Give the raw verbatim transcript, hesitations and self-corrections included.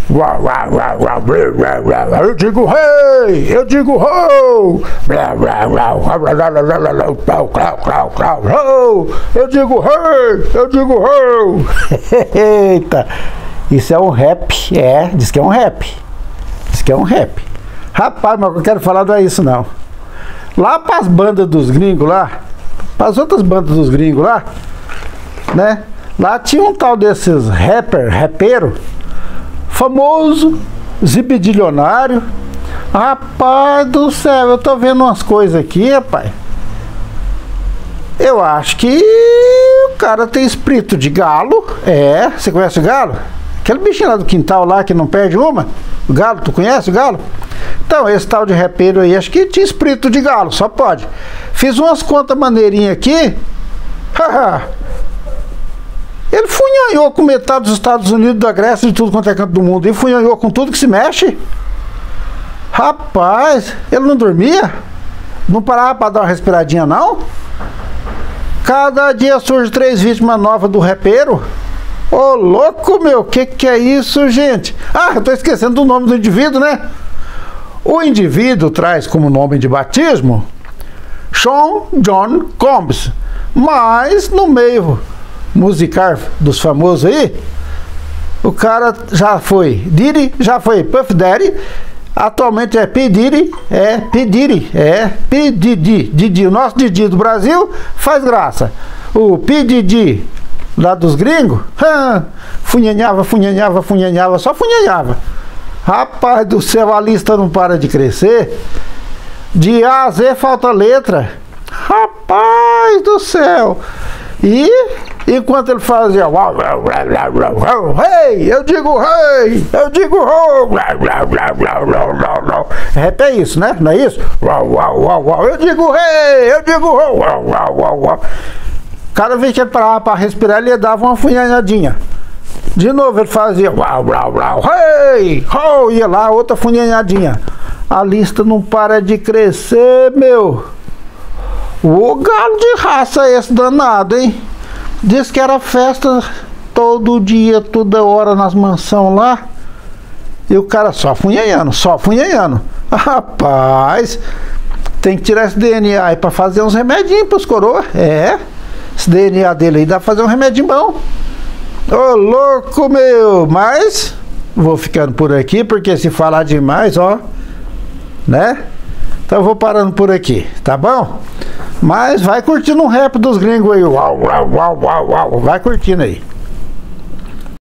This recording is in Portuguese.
Eu digo rei, eu digo ho, eu digo rei, eu digo ho. Eita, isso é um rap, é, diz que é um rap, diz que é um rap. Rapaz, mas eu quero falar não é isso não. Lá para as bandas dos gringos lá, para as outras bandas dos gringos lá, né? Lá tinha um tal desses rapper, rapero, famoso, zibidilionário. Rapaz do céu, eu tô vendo umas coisas aqui, rapaz. Eu acho que o cara tem espírito de galo. É, você conhece o galo? Aquele bichinho lá do quintal lá que não perde uma. O galo, tu conhece o galo? Então, esse tal de rapeiro aí, acho que tinha espírito de galo, só pode. Fiz umas contas maneirinhas aqui. Haha. Ele funhanhou com metade dos Estados Unidos, da Grécia, de tudo quanto é canto do mundo. E funhanhou com tudo que se mexe. Rapaz, ele não dormia? Não parava para dar uma respiradinha, não? Cada dia surge três vítimas novas do rapeiro. Ô, louco, meu, que que é isso, gente? Ah, eu tô esquecendo do nome do indivíduo, né? O indivíduo traz como nome de batismo Sean John Combs. Mas, no meio musical dos famosos aí, o cara já foi Diddy, já foi Puff Daddy, atualmente é P. Diddy, é P. Diddy, é P. Diddy, Diddy, o nosso Diddy do Brasil faz graça. O P. Diddy lá dos gringos, ah, funhanhava, funhanhava, funhanhava, só funhanhava. Rapaz do céu, a lista não para de crescer. De A a Z falta letra. Rapaz do céu. E enquanto ele fazia rei, eu digo rei, eu digo ho, rap é isso, né? Não é isso? Eu digo rei, eu digo ho. Cada vez que ele parava para respirar, ele dava uma funhanhadinha. De novo ele fazia rei, ho, ia lá, outra funhanhadinha. A lista não para de crescer, meu. O galo de raça é esse danado, hein? Diz que era festa todo dia, toda hora nas mansões lá. E o cara só funhanhando, só funhanhando. Rapaz, tem que tirar esse D N A aí pra fazer uns remedinhos pros coroas. É, esse D N A dele aí dá pra fazer um remedinho bom. Ô, louco, meu. Mas vou ficando por aqui, porque se falar demais, ó, né? Então eu vou parando por aqui, tá bom? Mas vai curtindo um rap dos gringos aí. Uau, uau, uau, uau, uau. Vai curtindo aí.